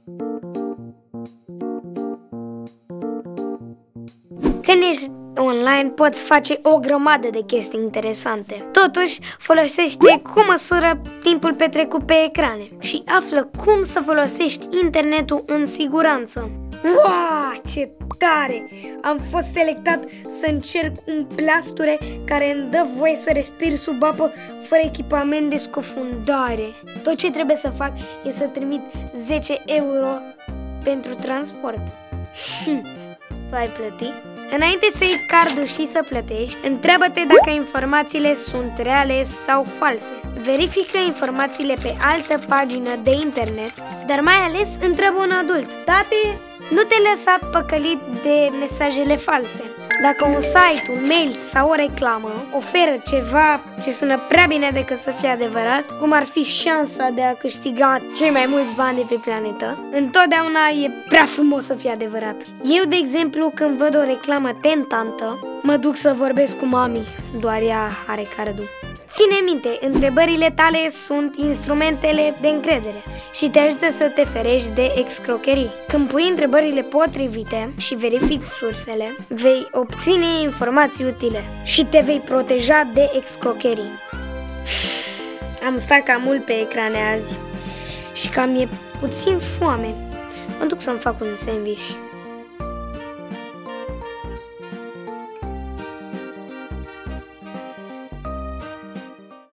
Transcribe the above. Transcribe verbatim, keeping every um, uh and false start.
Când ești online, poți face o grămadă de chestii interesante. Totuși, folosește cu măsură timpul petrecut pe ecrane și află cum să folosești internetul în siguranță. Wow, ce tare! Am fost selectat să încerc un plasture care îmi dă voie să respir sub apă fără echipament de scufundare. Tot ce trebuie să fac e să trimit zece euro pentru transport. Vai plăti? Înainte să iei cardul și să plătești, întreabă-te dacă informațiile sunt reale sau false. Verifică informațiile pe altă pagină de internet, dar mai ales întreabă un adult. Tate, nu te lăsa păcălit de mesajele false. Dacă un site, un mail sau o reclamă oferă ceva ce sună prea bine decât să fie adevărat, cum ar fi șansa de a câștiga cei mai mulți bani de pe planetă, întotdeauna e prea frumos să fie adevărat. Eu, de exemplu, când văd o reclamă tentantă, mă duc să vorbesc cu mami, doar ea are cardul. Ține minte, întrebările tale sunt instrumentele de încredere și te ajută să te ferești de excrocherii. Când pui întrebările potrivite și verifici sursele, vei obține informații utile și te vei proteja de excrocherii. Am stat cam mult pe ecrane azi și cam e puțin foame. Mă duc să-mi fac un sandwich.